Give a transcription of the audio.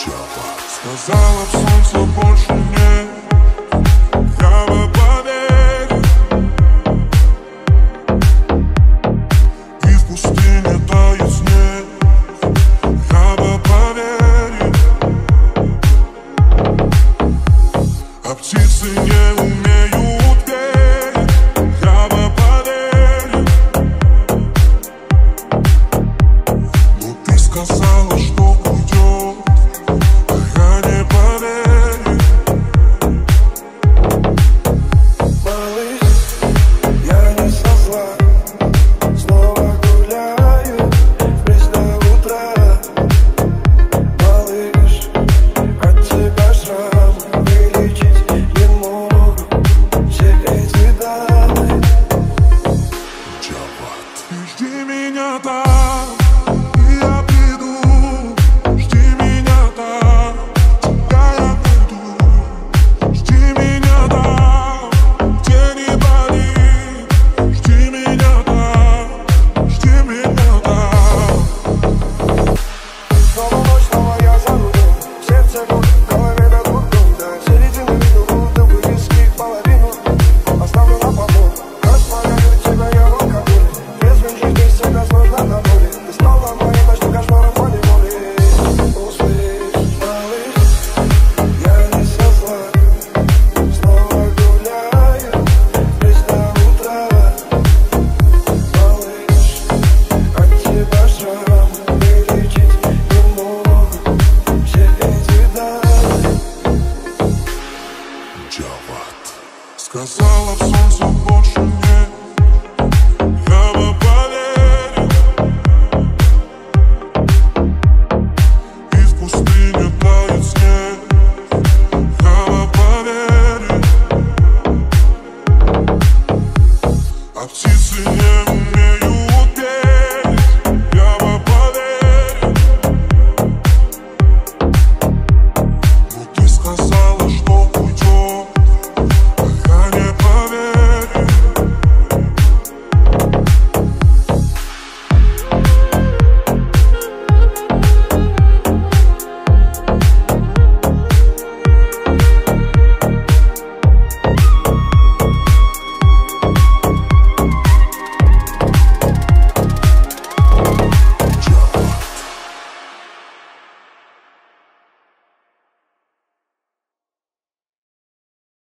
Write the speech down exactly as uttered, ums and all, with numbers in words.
Сказала, в солнца больше нет, я бы поверил. И в пустыне тает снег, я бы поверил. А птицы не умеют петь, я бы поверил. Но ты сказала, что уйдет, жди меня там, и я приду. Жди меня там, тебя я найду. Жди меня там, где не болит. Жди меня там, жди меня там. Снова ночь, снова я за рулем. Сердце гуд, в голове как дурдом. До середины виду, будто бы виски половину оставлю на полу. Распаляю тебя я в алкоголе. Тебя сложно на воле. Ты стала моей ночным кошмаром по неволе. Услышь, малыш, я не со зла. Снова гуляю здесь до утра. Малыш, от тебя шрам вылечить не могут все эти дали. Джават сказала.